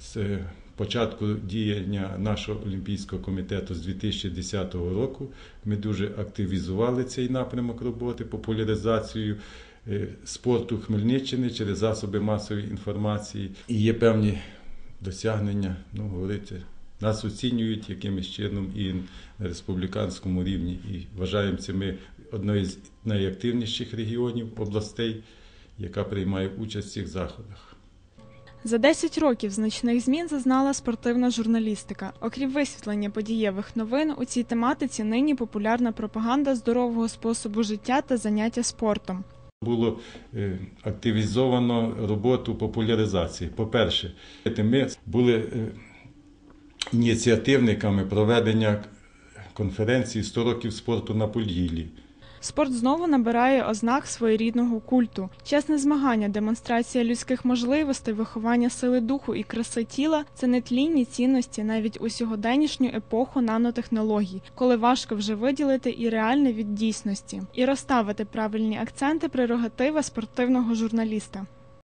з початку діяння нашого Олімпійського комітету з 2010 року ми дуже активізували цей напрямок роботи, популяризацію спорту Хмельниччини через засоби масової інформації. І є певні досягнення, говориться, нас оцінюють якимось чином і на республіканському рівні. І вважаємо це ми одною з найактивніших регіонів, областей, яка приймає участь в цих заходах. За 10 років значних змін зазнала спортивна журналістика. Окрім висвітлення подієвих новин, у цій тематиці нині популярна пропаганда здорового способу життя та заняття спортом. Було активізовано роботу популяризації. По-перше, ми були ініціативниками проведення конференції «100 років спорту на Поділлі». Спорт знову набирає ознак своєрідного культу. Чесне змагання, демонстрація людських можливостей, виховання сили духу і краси тіла – це нетлінні цінності навіть у сьогоденнішню епоху нанотехнологій, коли важко вже виділити і реальне від дійсності. І розставити правильні акценти – прерогатива спортивного журналіста.